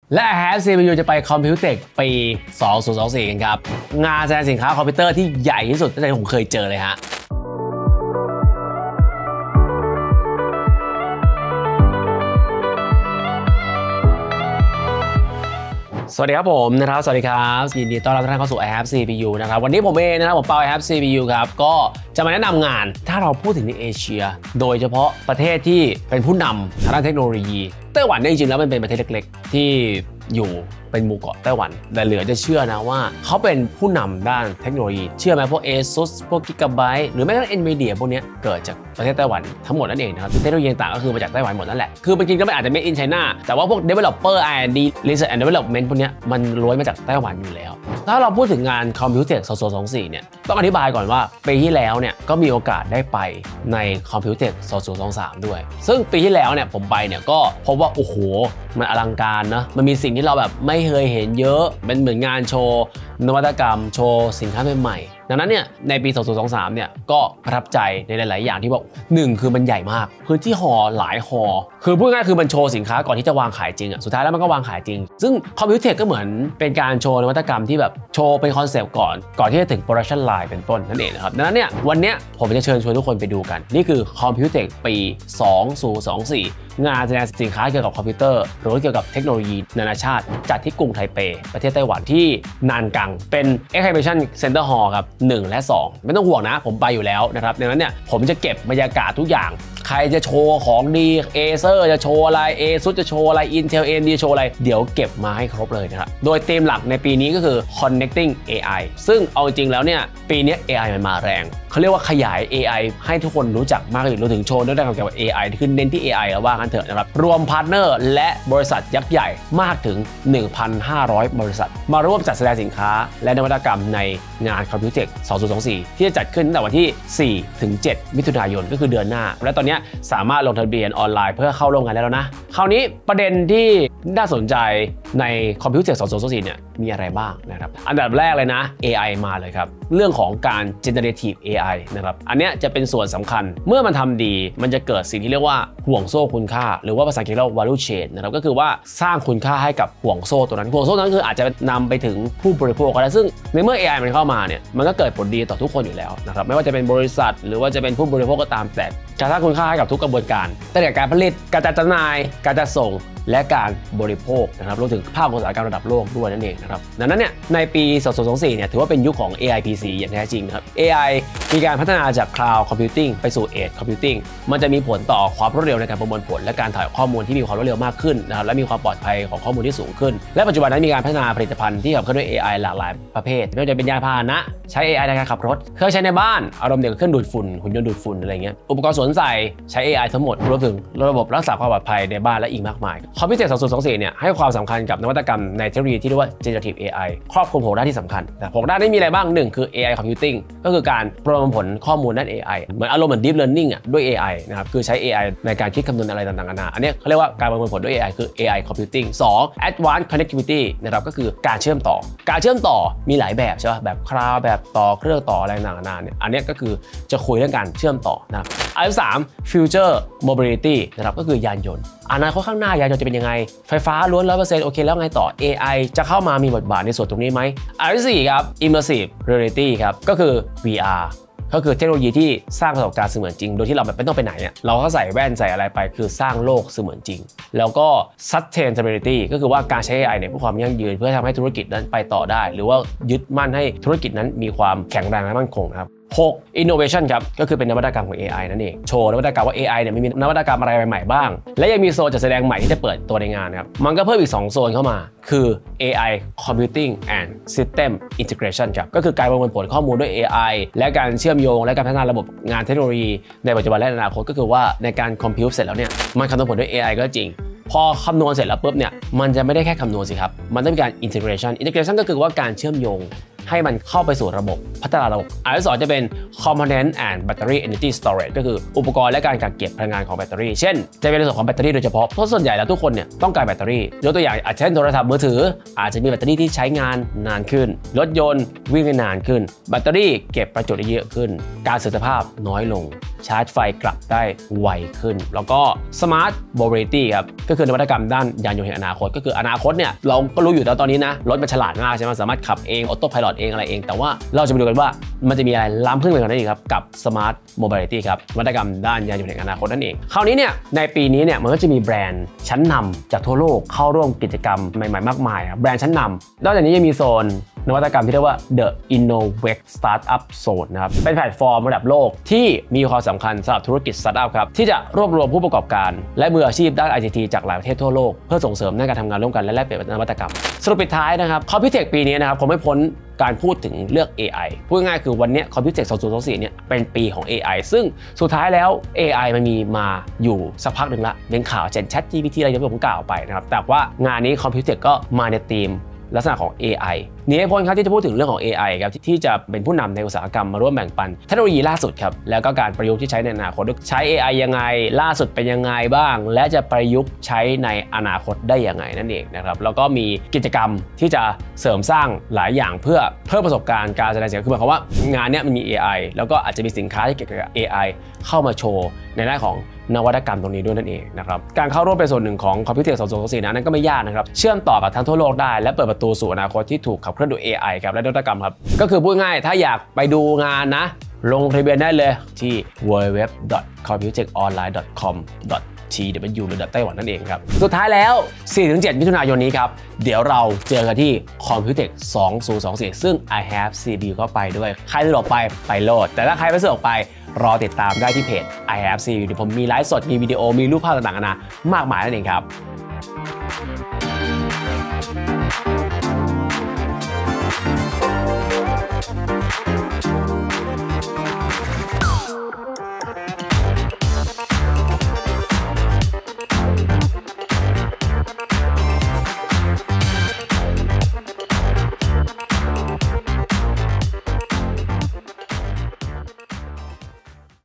และ I Have CPU จะไป Computex ปี 2024 กันครับงานแสดงสินค้าคอมพิวเตอร์ที่ใหญ่ที่สุดที่ผมเคยเจอเลยฮะสวัสดีครับผมนะครับสวัสดีครับยินดีต้อนรับทุกท่านเข้าสู่ I Have CPU นะครับวันนี้ผมเองนะครับผมเปา I Have CPU ครับก็จะมาแนะนำงานถ้าเราพูดถึงในเอเชียโดยเฉพาะประเทศที่เป็นผู้นำทางด้านเทคโนโลยีไต้หวันเนี่ยจริงๆแล้วมันเป็นประเทศเล็กๆที่อยู่เป็นหมู่เกาะไต้หวันแต่เหลือจะเชื่อนะว่าเขาเป็นผู้นำด้านเทคโนโลยีเชื่อไหมพวก ASUS พวก Gigabyte หรือแม้กระทั่ง Nvidia พวกนี้เกิดจากประเทศไต้หวันทั้งหมดนั่นเองนะครับเทคโนโลยีต่างก็คือมาจากไต้หวันหมดนั่นแหละคือบางทีก็ไม่อาจจะ made in China แต่ว่าพวก developer R&D research and development พวกนี้มันล้วนมาจากไต้หวันอยู่แล้วถ้าเราพูดถึงงาน Computex 2024 เนี่ยต้องอธิบายก่อนว่าปีที่แล้วเนี่ยก็มีโอกาสได้ไปใน Computex 2023 ด้วยซึ่งปีที่แล้วเนี่ยผมไปเนี่ยก็พบว่าโอ้โหมันอลังการนะมันมีสิ่งที่เราแบบไม่เคยเห็นเยอะเป็นเหมือนงานโชว์นวัตกรรมโชว์สินค้าใหม่ๆดังนั้นเนี่ยในปี 2023 เนี่ยก็ประทับใจในหลายๆอย่างที่บอก1คือมันใหญ่มากพื้นที่หอหลายหอคือพูดง่ายคือมันโชว์สินค้าก่อนที่จะวางขายจริงอ่ะสุดท้ายแล้วมันก็วางขายจริงซึ่ง Computex ก็เหมือนเป็นการโชว์นวัตกรรมที่แบบโชว์เป็นคอนเซปต์ก่อนที่จะถึง Production Line เป็นต้นนั่นเองนะครับดังนั้นเนี่ยวันนี้ผมจะเชิญชวนทุกคนไปดูกันนี่คือ Computex ปี 2024 งานแสดงสินค้าเกี่ยวกับคอมพิวเตอร์หรือเกี่ยวกับเทคโนโลยีนานาชาติจัดที่กรุงไทเปประเทศไต้หวันที่นานกังเป็น Exhibition Center Hall ครับ1 และ 2ไม่ต้องห่วงนะผมไปอยู่แล้วนะครับดังนั้นเนี่ยผมจะเก็บบรรยากาศทุกอย่างใครจะโชว์ของดี Acer จะโชว์อะไร ASUS จะโชว์อะไร Intel AMD จะโชว์อะไรเดี๋ยวเก็บมาให้ครบเลยนะครับโดยธีมหลักในปีนี้ก็คือ Connecting AI ซึ่งเอาจริงแล้วเนี่ยปีนี้ AI มันมาแรงเขาเรียกว่าขยาย AI ให้ทุกคนรู้จักมากขึ้นรวมถึงโชว์ด้วยเกี่ยวกับ AI ที่เน้นที่ AI แล้วว่ากันเถอะนะครับรวมพาร์ทเนอร์และบริษัทยักษ์ใหญ่มากถึง 1,500 บริษัทมาร่วมจัดแสดงสินค้าและนวัตกรรมในงาน Computex 2024 ที่จะจัดขึ้นตั้งแต่วันที่ 4 ถึง 7 มิถุนายนก็คือเดือนหน้าและตอนนี้สามารถลงทะเบียนออนไลน์เพื่อเข้าร่วมงานได้แล้วนะคราวนี้ประเด็นที่น่าสนใจใน Computex 2024 เนี่ยมีอะไรบ้างนะครับอันดับแรกเลยนะ AI มาเลยครับเรื่องของการ generative AI นะครับอันนี้จะเป็นส่วนสำคัญเมื่อมันทำดีมันจะเกิดสิ่งที่เรียกว่าห่วงโซ่คุณค่าหรือว่าภาษาอังกฤษเรียกว่า value chain นะครับก็คือว่าสร้างคุณค่าให้กับห่วงโซ่ตัวนั้นห่วงโซ่นั้นคืออาจจะนำไปถึงผู้บริโภคก็ได้ซึ่งในเมื่อ AI มันเข้ามาเนี่ยมันก็เกิดผลดีต่อทุกคนอยู่แล้วนะครับไม่ว่าจะเป็นบริษัทหรือว่าจะเป็นผู้บริโภคก็ตามแต่จะสร้างคุณค่าให้กับทุกกระบวนการตั้งแต่การผลิตการจัดจำหน่ายการจัดส่งและการบริโภคนะครับรวมถึงภาคอุตสาหกรรมระดับโลกด้วยนั่นเองนะครับดังนั้นเนี่ยในปี 2024 เนี่ยถือว่าเป็นยุคของ AI PC อย่างแท้จริงนะครับ AI มีการพัฒนาจาก Cloud Computing ไปสู่ Edge Computing มันจะมีผลต่อความรวดเร็วในการประมวลผลและการถ่ายข้อมูลที่มีความรวดเร็วมากขึ้นนะครับและมีความปลอดภัยของข้อมูลที่สูงขึ้นและปัจจุบันนั้นมีการพัฒนาผลิตภัณฑ์ที่ขับเคลื่อนด้วย AI หลากหลายประเภทไม่ว่าจะเป็นยานพาหนะใช้ AI ในการขับรถเครื่องใช้ในบ้านอารมณ์เดียวกับเครื่องดูดฝุ่นหุ่นยนต์ดูดฝุ่นอะไรเงี้ยอุปกรณ์สวมใส่ใช้ AI ทั้งหมดรวมถึงระบบรักษาความปลอดภัยในบ้านและอีกมากมาย Computex 2024 เนี่ยให้ความสำคัญกับนวัตกรรมในเทคโนโลยีที่เรียกว่า generative AI ครอบคลุม6ด้านที่สำคัญแต่6ด้านนี้มีอะไรบ้าง1คือ AI computing ก็คือการประมวลผลข้อมูลด้าน AI เหมือนอารมณ์เหมือน deep learning อ่ะด้วย AI นะครับคือใช้ AI ในการคิดคำนวณอะไรต่างๆนานาอันนี้เขาเรียกว่าการประมวลผลด้วย AI คือ AI computing 2 advanced connectivity นะครับก็คือการเชื่อมต่อมีหลายแบบใช่ป่ะแบบ cloud แบบต่อเครื่องต่ออะไรต่างๆนานาเนี่ยอันนี้ก็คือจะคุยเรื่องการเชื่อมต่อนะครับอันที่3 future mobility นะครับก็คือยานยนต์อนาคตข้างหน้ายานยนต์จะเป็นยังไงไฟฟ้าล้วน 100% โอเคแล้วไงต่อ AI จะเข้ามามีบทบาทในส่วนตรงนี้ไหมอันที่4ครับ immersive reality ครับก็คือ VR ก็คือเทคโนโลยีที่สร้างประสบการณ์เสมือนจริงโดยที่เราแบบไม่ต้องไปไหนเนี่ยเราก็ใส่แว่นใส่อะไรไปคือสร้างโลกเสมือนจริงแล้วก็ sustainability ก็คือว่าการใช้ AI เนี่ยเพื่อความยั่งยืนเพื่อทำให้ธุรกิจนั้นไปต่อได้หรือว่ายึดมั่นให้ธุรกิจนั้นมีความแข็งแรงและมั่นคงนะครับ6 innovation ครับก็คือเป็นนวัตกรรมของ AI นั่นเองโชว์นวัตกรรมว่า AI เนี่ยมีนวัตกรรมอะไรใหม่ๆบ้างและยังมีโซนจัดแสดงใหม่ที่จะเปิดตัวในงานครับมันก็เพิ่มอีก2โซนเข้ามาคือ AI computing and system integration ครับก็คือการประมวลผลข้อมูลด้วย AI และการเชื่อมโยงและการพัฒนาระบบงานเทคโนโลยีในปัจจุบันและอนาคตก็คือว่าในการคอมพิวต์เสร็จแล้วเนี่ยมันคำนวณผลด้วย AI ก็จริงพอคำนวณเสร็จแล้วปุ๊บเนี่ยมันจะไม่ได้แค่คำนวณสิครับมันต้องมีการ integration ก็คือว่าการเชื่อมโยงให้มันเข้าไปสู่ระบบพัฒนาระบบอันที่2จะเป็น component and battery energy storage ก็คืออุปกรณ์และการกักเก็บพลังงานของแบตเตอรี่เช่นจะเป็นในส่วนของแบตเตอรี่โดยเฉพาะเพราะส่วนใหญ่แล้วทุกคนเนี่ยต้องการแบตเตอรี่ยกตัวอย่างอาจจะเช่นโทรศัพท์มือถืออาจจะมีแบตเตอรี่ที่ใช้งานนานขึ้นรถยนต์วิ่งได้นานขึ้นแบตเตอรี่เก็บประจุได้เยอะขึ้นการเสื่อมสภาพน้อยลงชาร์จไฟกลับได้ไวขึ้นแล้วก็ Smart Mobility ครับก็คือนวัตกรรมด้านยานยนต์แห่งอนาคตก็คืออนาคตเนี่ยเราก็รู้อยู่แล้วตอนนี้นะรถมันฉลาดมากใช่ไหมสามารถขับเองออโต้ไพลอตเองอะไรเองแต่ว่าเราจะไปดูกันว่ามันจะมีอะไรล้ำขึ้นไปกว่านั้นอีกครับกับ Smart Mobility ครับนวัตกรรมด้านยานยนต์แห่งอนาคตนั่นเองคราวนี้เนี่ยในปีนี้เนี่ยมันก็จะมีแบรนด์ชั้นนำจากทั่วโลกเข้าร่วมกิจกรรมใหม่ๆมากมายแบรนด์ชั้นนำนอกจากนี้ยังมีโซนนวัตกรรมที่เรียกว่า The Innovate Startup Zone นะครับเป็นแพลตฟอร์มระดับโลกที่มีความสำคัญสำหรับธุรกิจสตาร์ทอัพครับที่จะรวบรวมผู้ประกอบการและมืออาชีพด้าน ICT จากหลายประเทศทั่วโลกเพื่อส่งเสริมในการทำงานร่วมกันและแลกเปลี่ยนนวัตกรรมสรุปปิดท้ายนะครับ Computech ปีนี้นะครับคงไม่พ้นการพูดถึงเรื่อง AI พูดง่ายๆคือวันนี้ Computech 2024เนี่ยเป็นปีของ AI ซึ่งสุดท้ายแล้ว AI มันมีมาอยู่สักพักหนึ่งละเป็นข่าวเช่น ChatGPT อะไรที่ผมกล่าวไปนะครับแต่ว่างานนี้ Computech ก็มาในธีมลักษณะของ AI นี่ให้พ้นครับที่จะพูดถึงเรื่องของ AI ครับที่จะเป็นผู้นำในอุตสาหกรรมมาร่วมแบ่งปันเทคโนโลยีล่าสุดครับแล้วก็การประยุกต์ที่ใช้ในอนาคตใช้ AI ยังไงล่าสุดเป็นยังไงบ้างและจะประยุกต์ใช้ในอนาคตได้ยังไงนั่นเองนะครับแล้วก็มีกิจกรรมที่จะเสริมสร้างหลายอย่างเพื่อเพิ่มประสบการณ์การแสดงเสียงคือหมายความว่างานนี้มันมี AI แล้วก็อาจจะมีสินค้าที่เกี่ยวกับ AI เข้ามาโชว์ในด้านของนวัตกรรมตรงนี้ด้วยนั่นเองนะครับการเข้าร่วมเป็นส่วนหนึ่งของ Computech 2024นั้นก็ไม่ยากนะครับเชื่อมต่อกับทั้งทั่วโลกได้และเปิดประตูสู่อนาคตที่ถูกขับเคลื่อนโดย AI ครับและนวัตกรรมครับก็คือพูดง่ายถ้าอยากไปดูงานนะลงทะเบียนได้เลยที่ www.computechonline.com.tw หรือไต้หวันนั่นเองครับสุดท้ายแล้ว 4-7 มิถุนายนนี้ครับเดี๋ยวเราเจอกันที่ Computech 2024 ซึ่ง I have CPU ก็ไปด้วยใครสะดวกไปโหลดแต่ถ้าใครไม่สะดวกไปรอติดตามได้ที่เพจ I have CPU เดี๋ยวผมมีไลฟ์สดมีวิดีโอมีรูปภาพต่างๆนานามากมายนั่นเองครับ